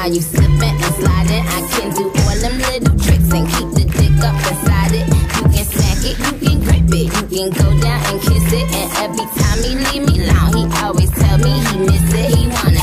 while you slipping and sliding. I can do all them little tricks and keep the dick up inside it. You can smack it, you can grip it, you can go down and kiss it. And every time he leave me alone, he always tell me he miss it. He wanna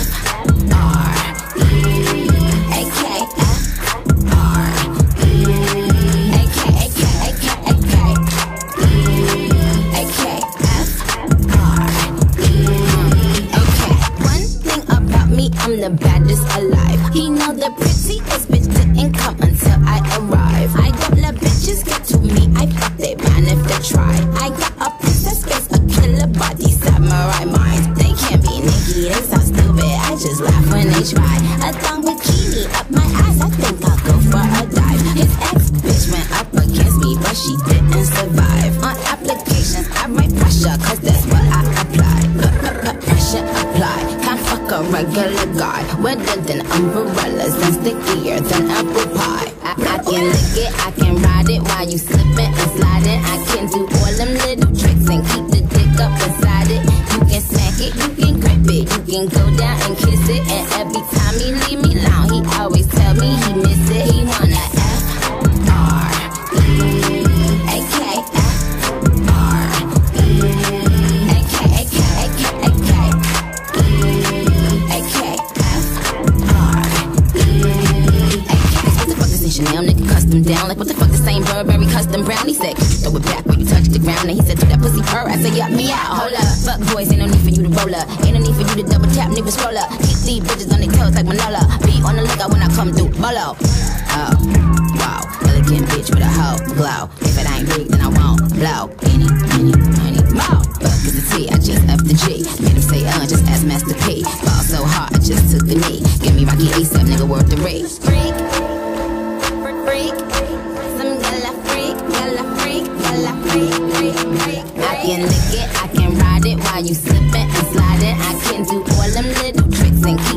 I'm the baddest alive. He know the prettiest bitch didn't come until I arrive. I don't let bitches get to me, I fuck they man if they try. I got a princess face, a killer body, samurai mind. They can't be Nicki, they sound stupid, I just laugh when they try. A thong bikini up my ass, I think I'll go for a dive. His ex-bitch went up against me, but she didn't survive. On applications, I write pressure, cause that's what I apply. Pressure apply, can't fuck a regular guy. Wetter than umbrellas and stickier than apple pie. I can lick it, I can ride it while you slipping and sliding. I can do all them little tricks and keep the dick up inside it. You can smack it, you can grip it, you can go down and kiss it. And every time he leave me alone, he always tell me he miss it. He wanna Chanel nigga custom down. Like what the fuck, the same Burberry custom brown. He said, throw it back when you touch the ground. And he said, do that pussy purr. I said, yup, me out, hold up. Fuck boys, ain't no need for you to roll up. Ain't no need for you to double tap, nigga scroll up. Keep these bitches on their toes like Manola. Be on the lookout when I come through, bolo. Oh, wow, elegant bitch with a hoe glow. If it ain't big, then I won't blow. Any, more. Fuck is the T, I just F the G. Made him say, just ask Master P. Ball so hard, I just took a knee. Give me Rocky ASAP, nigga, worth the rate. Freak. I can lick it, I can ride it while you slipping and sliding. I can do all them little tricks and keep